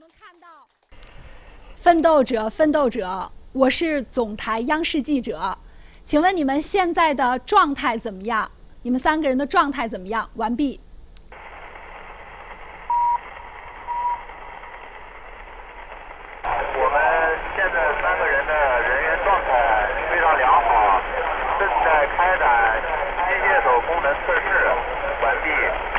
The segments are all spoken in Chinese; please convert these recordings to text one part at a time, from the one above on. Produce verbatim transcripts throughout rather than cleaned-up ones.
们看到，奋斗者，奋斗者，我是总台央视记者，请问你们现在的状态怎么样？你们三个人的状态怎么样？完毕。 我们现在三个人的人员状态非常良好，正在开展机械手功能测试，完毕。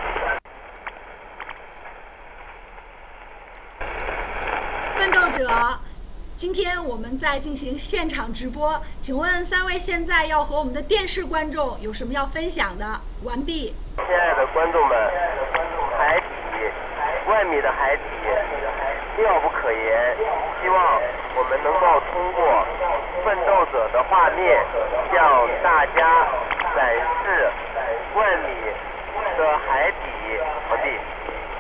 奋斗者，今天我们在进行现场直播，请问三位现在要和我们的电视观众有什么要分享的？完毕。 亲爱的观众们，海底万米的海底妙不可言，希望我们能够通过奋斗者的画面向大家展示万米的海底。完毕。